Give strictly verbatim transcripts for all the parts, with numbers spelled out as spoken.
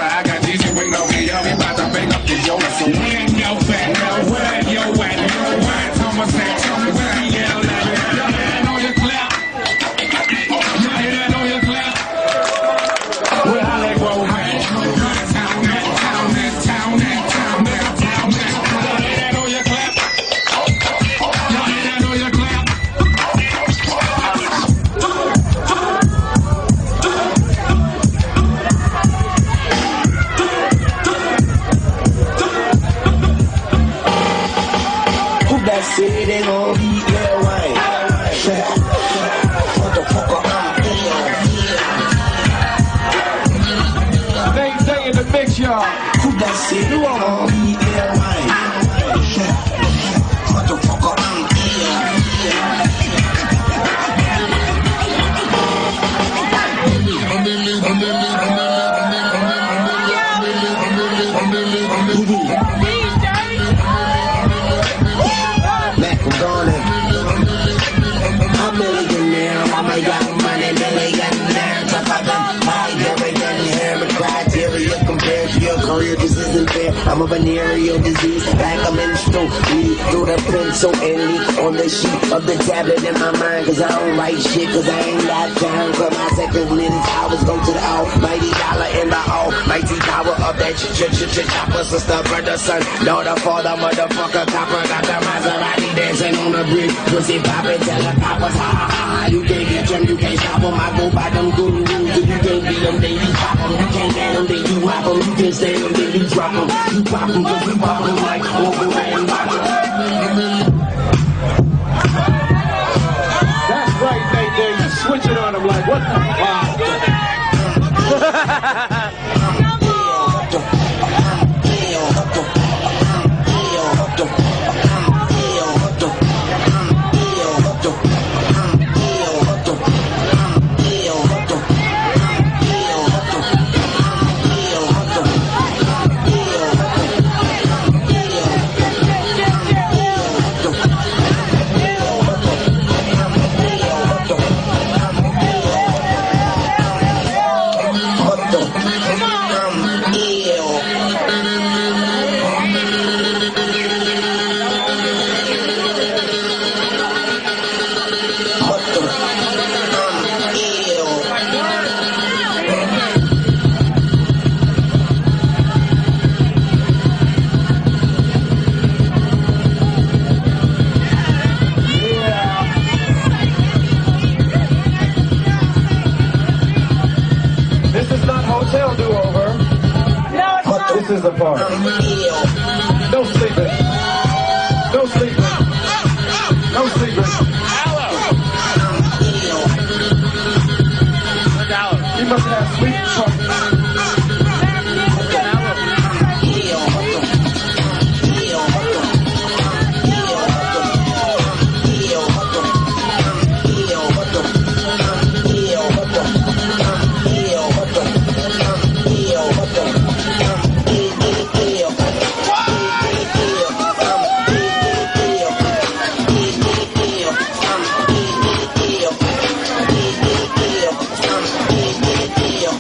I got D J waiting on me, yo. We about to bring up the Yoda. So when yo fat, yo, where yo at? Yo, why Thomas and tell me where he yell at? Y'all hear that on your clap? Y'all hear that on your clap? Where I let go, man. Town, that town, that town, that town, that town, that town. Y'all hear that on your clap? Y'all hear that on your clap? Say they gon' beat Lil Wayne. What the fuck I'm feeling? They say in the mix, y'all. Who that say they gon' beat Lil Wayne? What the fuck I'm I'm a millionaire, mama got money, millionaire. Top of the high, everything here, my criteria compared to your career, this isn't fair. I'm a venereal disease, like a menstrual. Read through the pencil and leak on the sheet of the tablet in my mind. Cause I don't write shit, cause I ain't got time. Cause my second minutes hours go to the almighty dollar and the almighty power of that ch ch ch ch chopper. Sister, brother, son, daughter, father, motherfucker, copper. Got the Maserati dancing on the bridge. Pussy poppin', tell the coppers, ha ha ha. You can't get them, you can't stop them. I go by them good rules. If you can't beat them, then you pop them. You can't get them, then you whop them. You can't stand them, then you drop them. You pop them, cause we pop them like Wolverine. That's right, they they switch it on them like what the wow. This is the part. No sleeping. No sleeping. No sleeping. You must have sleep trouble. Yeah.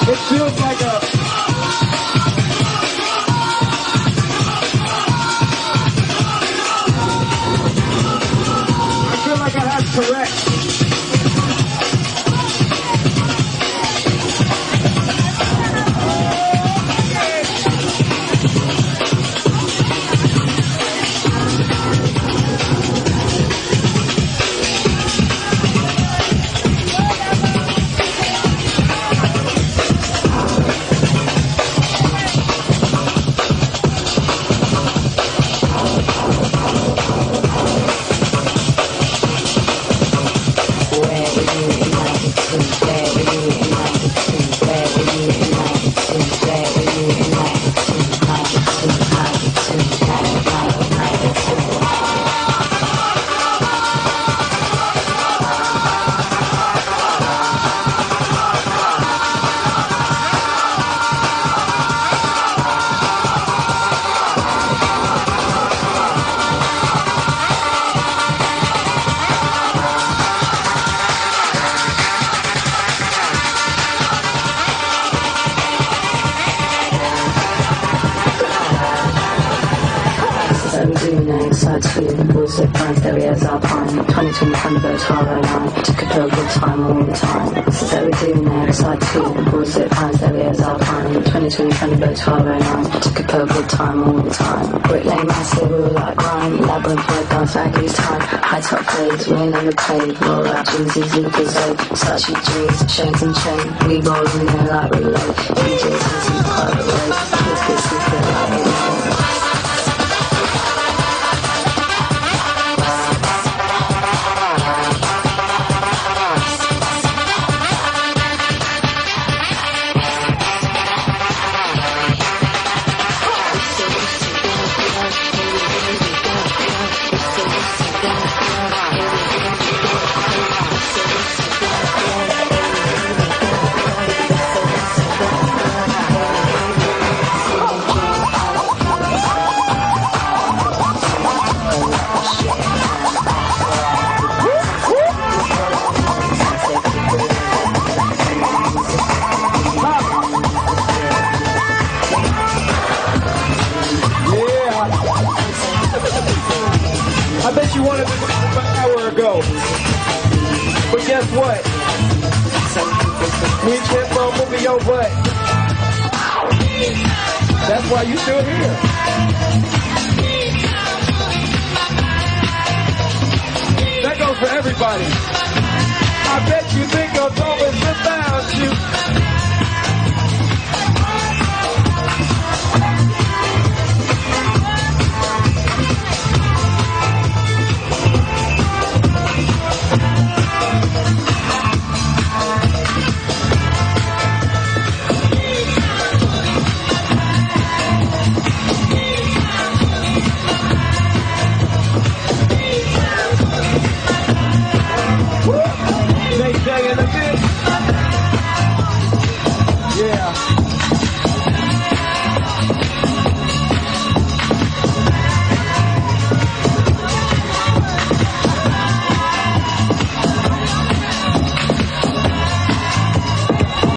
It feels like a... I feel like I have Tourette's. Side two, bullshit fans, there he is, Alpine. twenty twenty Thunderbirds, twelve oh nine. Took a pill, good time all the time. This is how we do next. Side two, bullshit fans, there he is, Alpine. twenty twenty Thunderbirds, twelve oh nine. Took a pill, good time all the time. Brick Lane, massive, we were like rhyme. Labyrinth, red guns, Aggies time. High top fades, we ain't never played. Roll out, Jeezy's, Lucas, A. Sachi G's, chains and chain. We roll in there like relay. D Js, easy, private way. Kids get secret like relay. I bet you wanted this an hour ago. But guess what? We kept on moving your butt. That's why you still here. That goes for everybody. I bet you think I'm always about you.